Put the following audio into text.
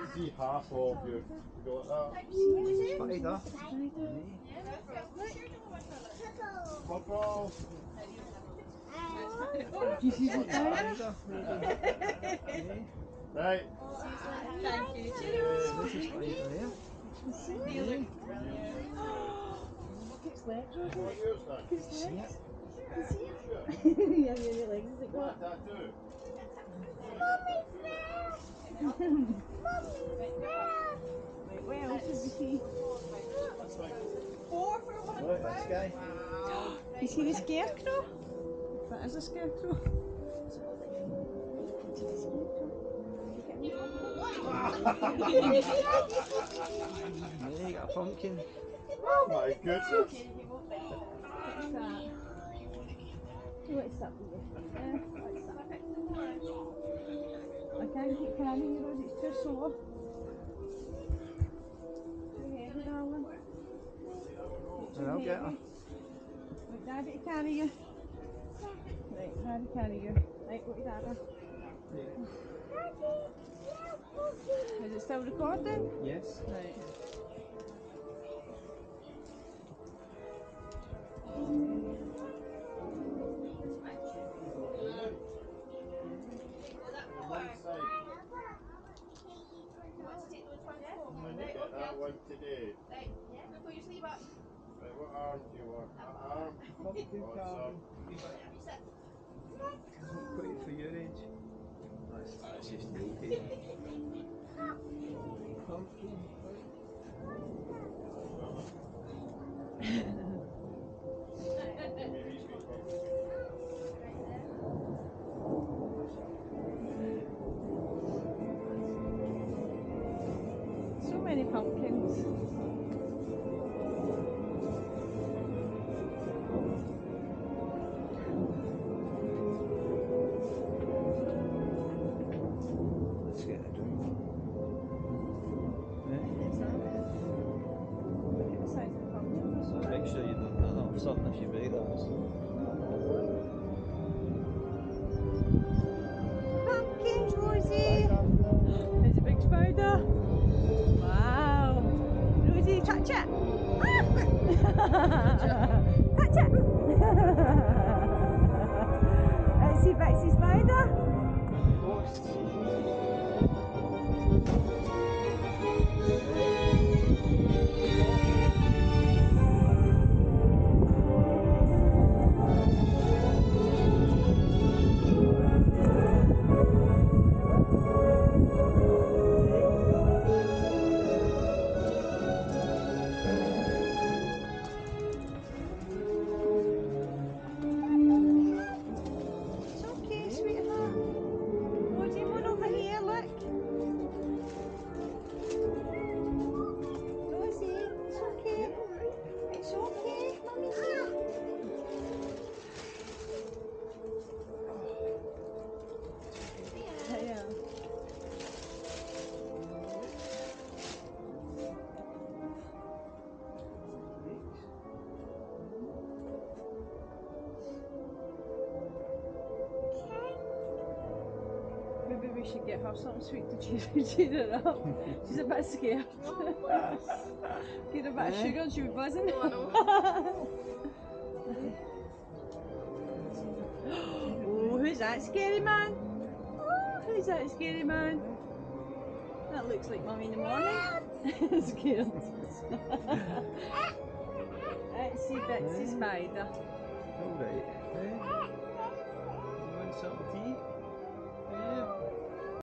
see half of you. Go like that. Spider. Bubble. Do you see the spider? Right. Thank you. There's a spider there. They look Look at its legs, Rosie. What yours then? Look at its See legs. it? You see it? Sure. Yeah, many legs has it got? Tattoo. Right, what else did we see? £4 for one. Look, this guy. Wow. You see the scarecrow? That is a scarecrow. There you got a pumpkin. Oh my goodness. What's that? What's that with you? What's that? I can't keep carrying you, Rose, it's too sore. Too heavy, darling. Too I'll get her. heavy. Right, Daddy to carry you. Right, Daddy carry you. Right, go to Dada. Is it still recording? Yes. Right. One side. I need that one today. Right, yeah, now put your sleeve up. Right, what arm do you want? That arm? Pumpkin Awesome. Put it for your age. That's just okay. Pumpkin. Give me these wee pumpkins. So many pumpkins. Let's get a drink. Yeah. Look at the size of the pumpkins as So well. make sure you don't run off something if you break those. Pumpkins, Rosie! There's a big spider. Wow! Rosie, touch it! Touch it! Itsy bitsy spider. Ghosts. It's okay, sweetheart. Rosie, come on over here, look. Rosie, it's okay. It's okay, Mummy's here. Yeah. Maybe we should get her something sweet to cheer her up. She's a bit scared. Get a bit of sugar and she'll be buzzing. Oh, who's that scary man? Oh, who's that scary man? That looks like Mummy in the morning. Scared. Itsy bitsy spider. Alright. You want some tea? Yeah.